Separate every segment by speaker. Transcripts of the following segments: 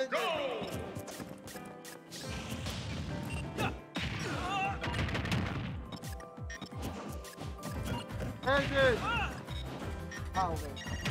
Speaker 1: Ah, ok.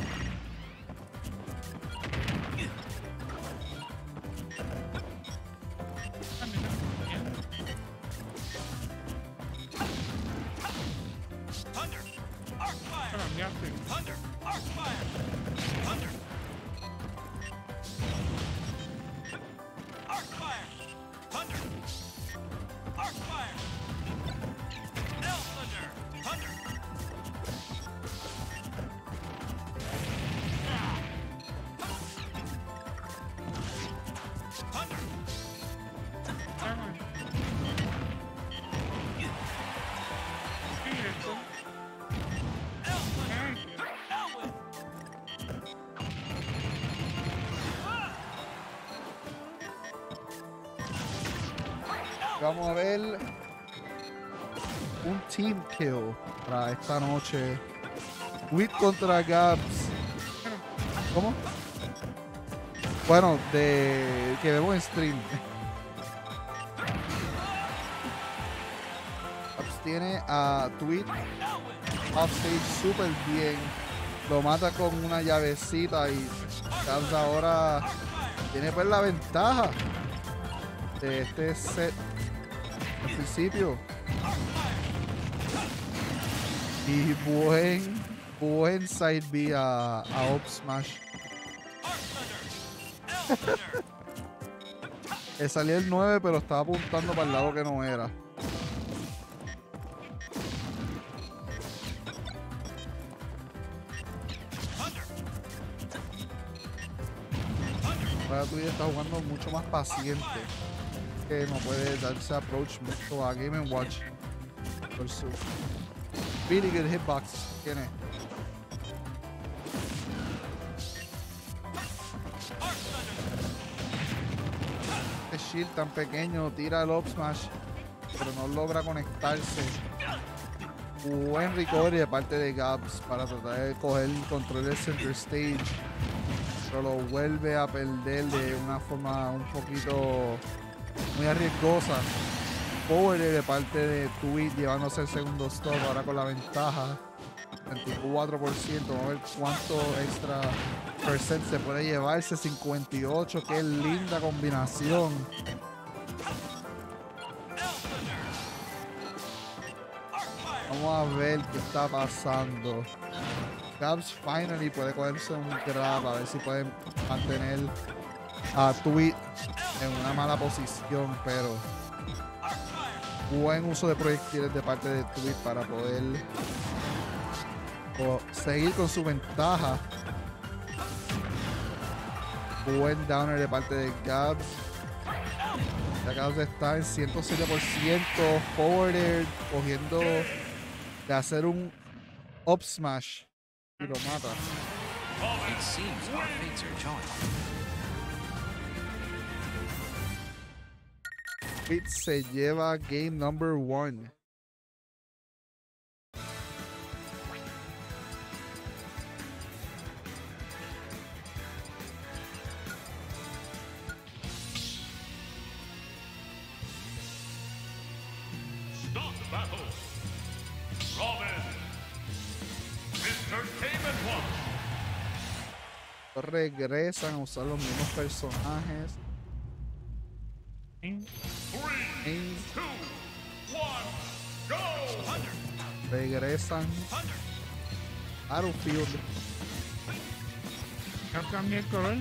Speaker 1: Vamos a ver un team kill para esta noche. Tweet contra Gabs. ¿Cómo? Bueno, de que vemos en stream. Gabs tiene a Tweet offstage súper bien. Lo mata con una llavecita y Gabs ahora tiene pues la ventaja de este set al principio. Y buen side B a Up Smash. Le salió el 9, pero estaba apuntando para el lado que no era. Ahora tú ya estás jugando mucho más paciente. Que no puede darse approach mucho a Game & Watch. Por su really good hitbox tiene. Este shield tan pequeño tira el up smash, pero no logra conectarse. Buen recovery de parte de Gabs para tratar de coger el control del center stage, pero lo vuelve a perder de una forma un poquito muy arriesgosa. Power de parte de Tweet llevándose el segundo stop ahora con la ventaja 24%. Vamos a ver cuánto extra percent se puede llevarse. 58, qué linda combinación. Vamos a ver qué está pasando. Gabs finally puede cogerse un grab, a ver si pueden mantener a Tweet en una mala posición, pero buen uso de proyectiles de parte de Tweet para poder seguir con su ventaja. Buen downer de parte de Gabs. Ya Gabs está en 107% forward air, cogiendo de hacer un up smash y lo mata.
Speaker 2: It seems our fates are joined.
Speaker 1: Tweet se lleva game number 1.
Speaker 3: Start the battle. Robin. Mr. Game & Watch.
Speaker 1: Regresan a usar los mismos personajes.
Speaker 3: 3, 2, 1, go!
Speaker 1: Regresan Battlefield.
Speaker 4: Ya cambié el color.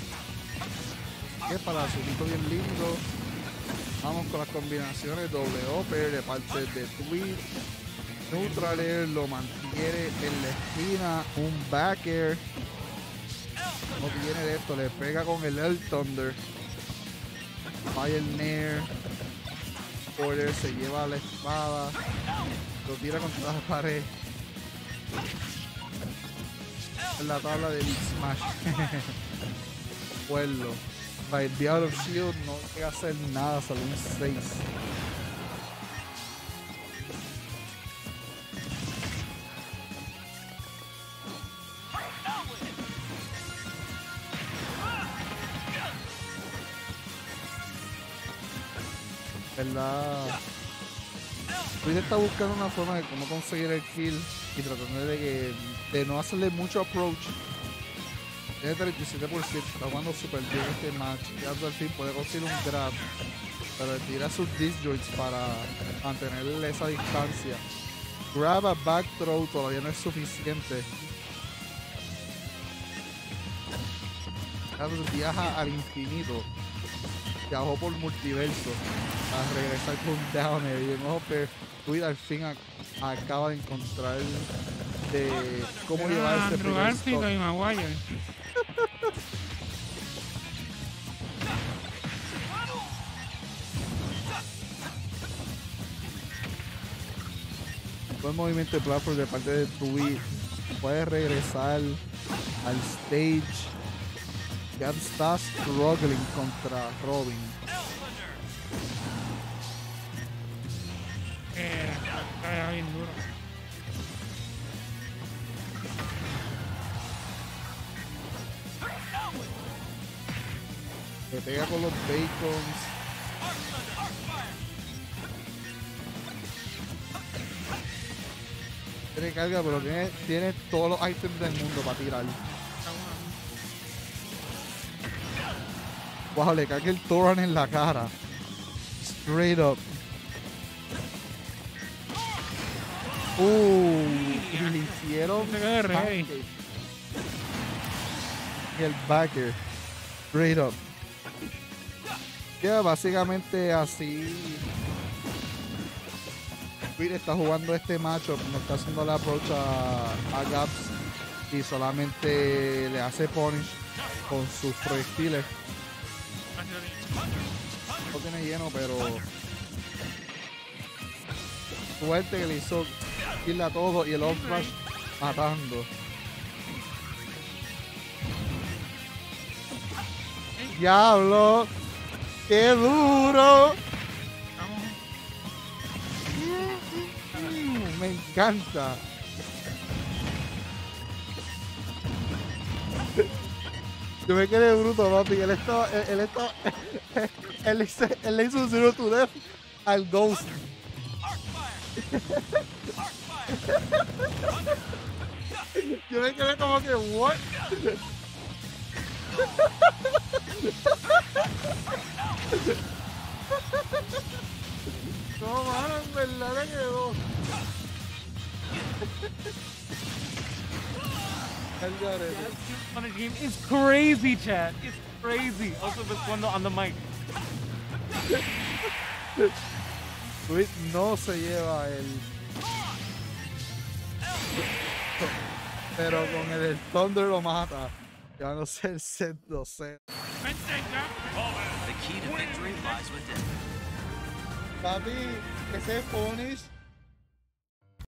Speaker 1: Que para azulito bien lindo. Vamos con las combinaciones. Doble upper de parte de Tweet. Neutral air lo mantiene en la esquina. Un back air. No tiene de esto. Le pega con el Air Thunder. Fire Nair. Order se lleva la espada. Lo tira contra la pared. En la tabla del Smash. Pueblo. By the out of shield no llega a hacer nada, solo un 6. ¿Verdad? Tweet está buscando una forma de cómo conseguir el kill y tratando de no hacerle mucho approach. Tiene 37%, está jugando súper bien este match. Ya al fin puede conseguir un grab, pero tira sus disjoints para mantenerle esa distancia. Grab a back throw todavía no es suficiente. Viaja al infinito. Viajó por multiverso a regresar con down y en ojo, Tweet al fin acaba de encontrar de cómo llevar este
Speaker 4: Andrew
Speaker 1: primer
Speaker 4: Garfield
Speaker 1: stop.
Speaker 4: y Maguire.
Speaker 1: Buen movimiento de platform de parte de Tweet. Puede regresar al stage. Ya está struggling contra Robin.
Speaker 4: Está bien duro.
Speaker 1: Le pega con los bacons. Tiene carga, pero tiene todos los items del mundo para tirar. Wow, le cae el Thoran en la cara. Straight up. Y le hicieron
Speaker 4: Se quedó ready.
Speaker 1: pancake. Y el backer. Straight up. Ya, básicamente así. Tweet está jugando este matchup, no está haciendo la approach a Gaps y solamente le hace punish con sus proyectiles. No tiene lleno, pero fuerte que le hizo kill a todo y el off rush matando. ¡Diablo! ¡Qué duro! Me encanta. Yo me quedé bruto, papi. Él le hizo un zero to death al Ghost. Yo me quedé como que, what? No, mano, en verdad le quedó.
Speaker 4: On the game is crazy, chat. It's crazy. Also, respondo on the mic.
Speaker 1: Tweet no se lleva el. Pero con el Thunder lo mata. Llevándose el set 12.
Speaker 2: The key to victory lies within.
Speaker 1: Papi, ese punish